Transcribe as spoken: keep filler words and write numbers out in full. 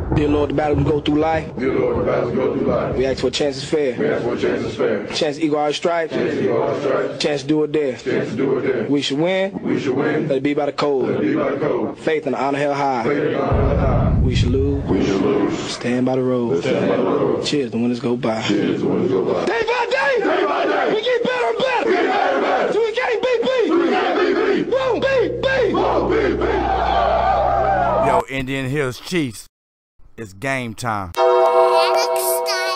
Dear Lord, the battles we go through life. Dear Lord, the battles we go through life. We ask for a chance is fair. We ask for a chance is fair. Chance to equal our stripes. Chance to equal our stripes. Chance to do it there. Chance to do it there. We should win. We should win. Let it be by the code. Let it be by the code. Faith and honor held high. Faith and honor held high. We should lose. We should lose. Stand by the road. Stand by the road. Cheers, the winners go by. Cheers, the winners go by. Day by day. Day by day. We get better and better. We get better and better. So we can't beat beat. We can't beat beat. Won't beat beat. Won't beat beat. Yo, Indian Hills Chiefs, it's game time. Next time.